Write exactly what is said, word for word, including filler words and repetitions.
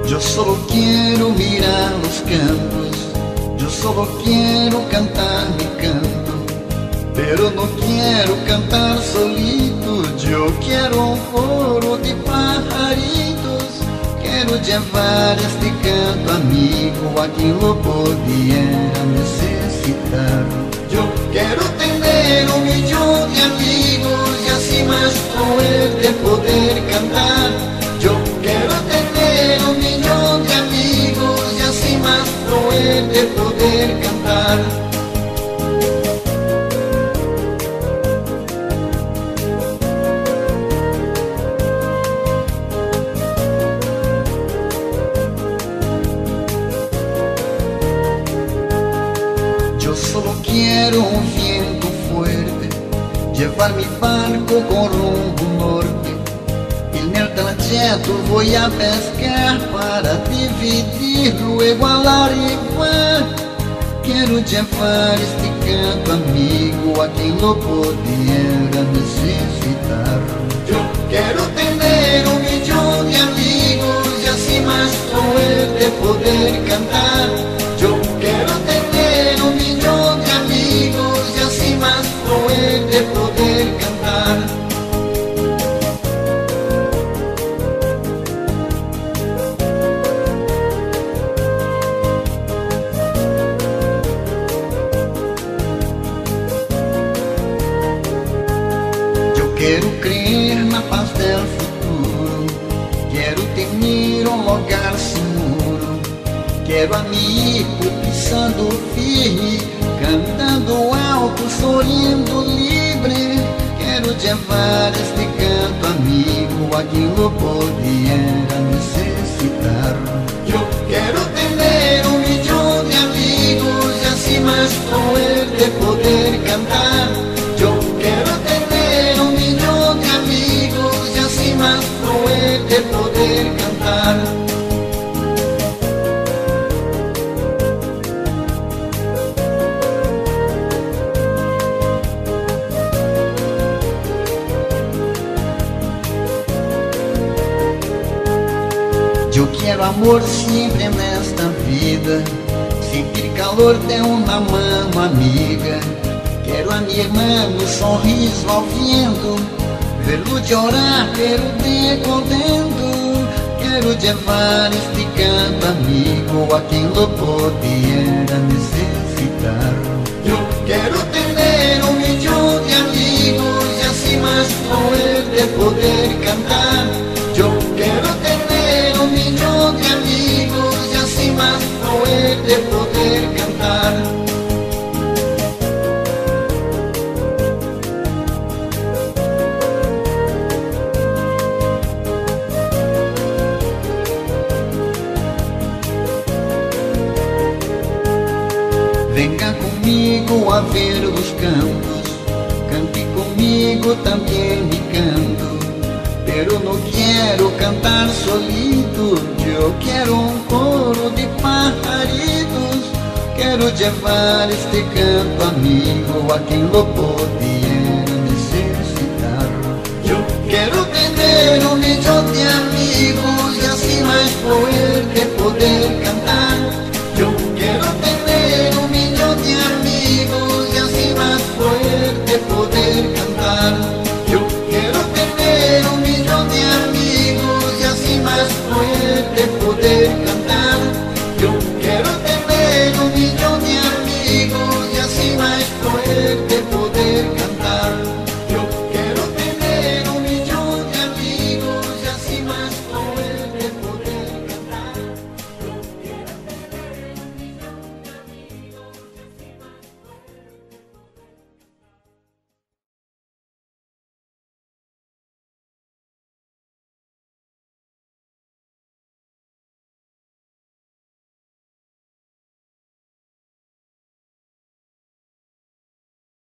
Yo solo quiero mirar los campos, yo solo quiero cantar mi canto, pero no quiero cantar solito. Yo quiero un coro de pajaritos, quiero llevar este canto amigo a quien lo pudiera necesitar. Yo quiero tener un millón de amigos y así más fuerte poder cantar. Yo quiero tener un millón de amigos y así más fuerte poder cantar. Yo solo quiero un viento fuerte, llevar mi barco con rumbo norte. En el trayecto voy a pescar para dividir luego a la igual. Quiero llevar este canto amigo a quien lo pudiera necesitar. Yo quiero tener un millón de amigos y así más fuerte poder cantar. Yo quiero tener un millón de amigos y así más fuerte poder cantar. Quero crer na paz del futuro, quero tener um lugar seguro, quero amigo pisando firme, cantando alto, sorrindo livre. Quero levar este canto amigo a quem lo pudiera necessitar. Eu quero ter um milhão de amigos e assim mais fuerte poder cantar. Eu quero ter um milhão de amigos e assim mais fuerte poder cantar. Eu quero amor sempre nesta vida, sentir calor de uma mão amiga. Quero a minha irmã no sorriso ao vento, ver-lo chorar, quero de contento. Quero levar este canto amigo a quem lo pudiera necessitar. Eu quero ter um milhão de amigos e assim mais fuerte poder cantar. Eu quero ter um milhão de amigos e assim mais fuerte poder cantar. Venga comigo a ver os campos, cante comigo também mi canto. Pero no quiero cantar solito, yo quiero un coro de pajaritos. Quiero llevar este canto amigo a quien lo pudiera necesitar. Yo quiero tener un millón de amigos y así más fuerte poder cantar.